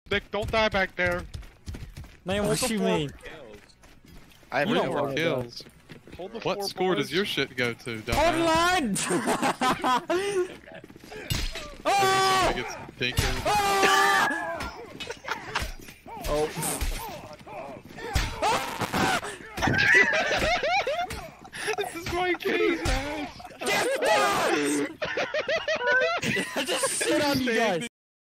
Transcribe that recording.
Nick, don't die back there. Man, what you mean? I have You We don't have worry 4 about kills. Hold the What fort, score boys. does your shit go to, dumbass? Online! Somebody gets some dinkers. Oh. This is my case, ass. I just sit on you guys.